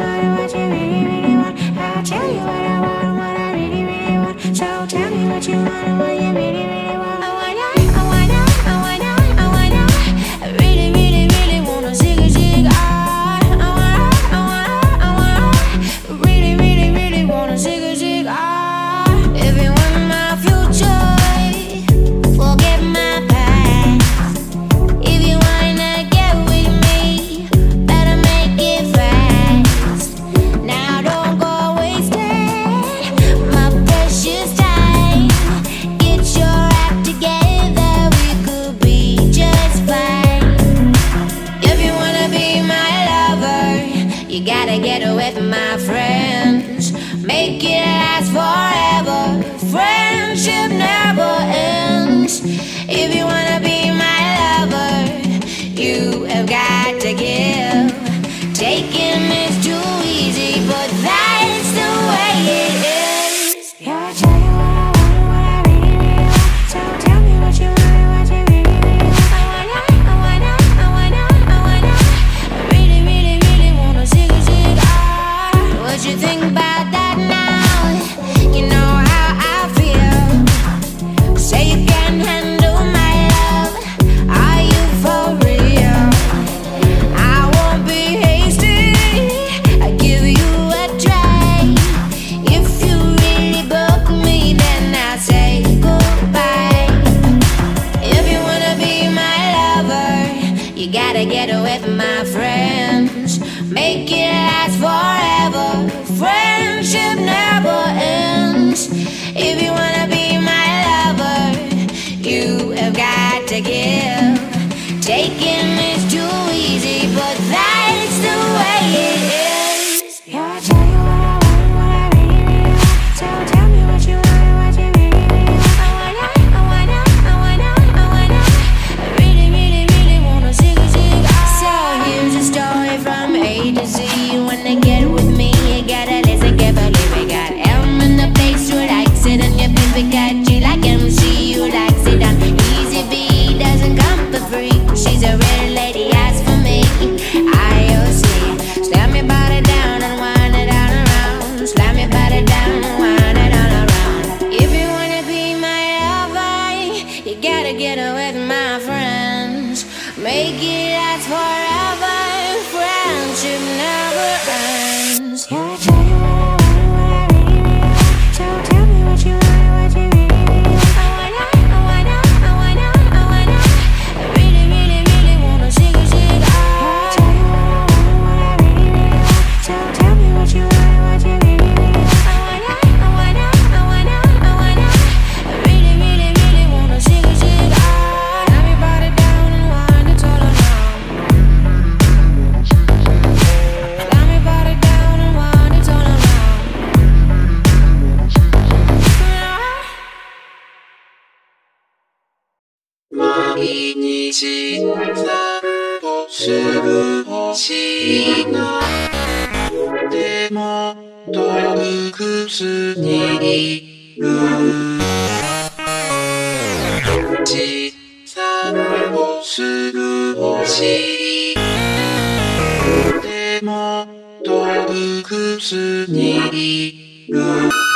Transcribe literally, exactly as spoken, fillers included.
want and what you really, really want. I'll tell you what I want and what I really, really want. So tell me what you want and what you really, really want. I wanna, I wanna, I wanna, I wanna. I really, really, really wanna zig a zig ah. I wanna, I wanna, I wanna. Really, really, really wanna zig a zig ah. If you want my future, forget my past. If you wanna get with me, better make it fast. Now don't go wasting my precious time. Get your act together, we could be just fine. If you wanna be my lover, you gotta get with my friends. Make it last forever, friendship never ends. If you wanna be my lover, you have got to give. Taking is too easy, but that's the way it is. Yeah, I tell you what I want and what I really, really want. So tell me what you want and what you really, really want. I wanna, I wanna, I wanna, I wanna. I really, really, really wanna zig a zig ah. What you think about that now? You know how I feel. Say you can handle my love. Are you for real? I won't be hasty. I give you a try. If you really book me, then I'll say goodbye. If you wanna be my lover, you gotta get with my friends. Make it last forever, friendship never ends. If you wanna be my lover, you have got to give. Taking is too easy, but that's the way it is. Yeah, I tell you what I want and what I really, really want. So tell me what you want and what you really, really want. I wanna, I wanna, I wanna, I wanna. I really, really, really wanna zig a zig ah. So here's a story from A to Z. When they get with me, you gotta listen carefully. We got M in the place who likes it, and your baby got G like M C who likes it. And Easy B doesn't come for free. She's a real lady, ask for me. I O C, slam your body down and wind it on around. Slam your body down and wind it on around. If you wanna be my lover, you gotta get with my friends. Make it last forever, friendship never ends. Yeah, I tell you what I want and what I really, really want. So tell me what you want and what you really, really want. I wanna, I wanna, I wanna, I wanna. I really, really, really wanna zig a zig ah. Yeah, I tell you what I want and what I really, really want. So tell me what you want and what you really, really want. I wanna, I wanna, I wanna, I wanna. I really, really, really wanna zig a zig ah. Slam your body down and wind it all around. Slam your body down and wind it all around. 毎日散歩する星のでも洞窟にいる散歩する星でも洞窟にいる